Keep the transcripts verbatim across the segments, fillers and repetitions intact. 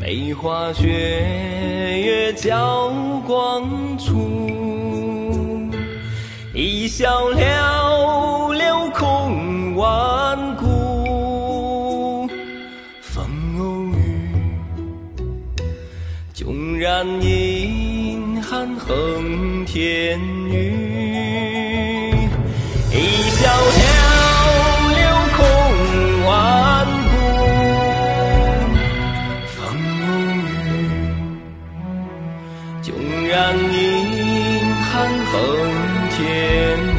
梅花雪月交光处，一笑寥寥空万古。风偶遇，迥然阴寒横天宇，一笑寥寥空万古。风偶遇，迥然阴寒横天宇。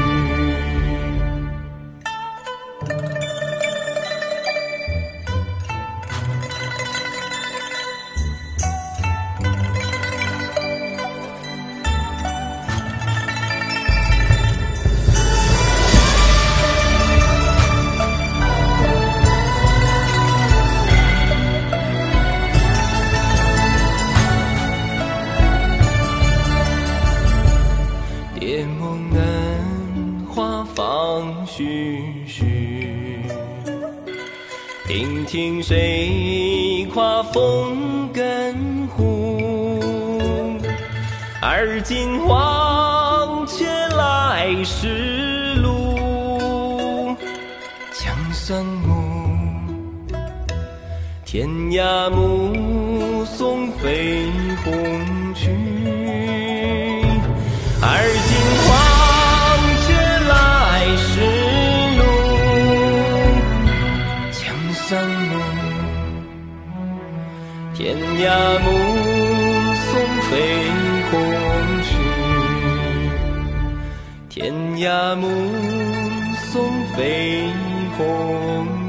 蝶梦嫩花放徐徐，听听谁夸风更呼。而今忘却来时路，江山暮，天涯目送飞鸿去。而今忘却来时路，江山暮，天涯目送飞鸿去，天涯目送飞鸿。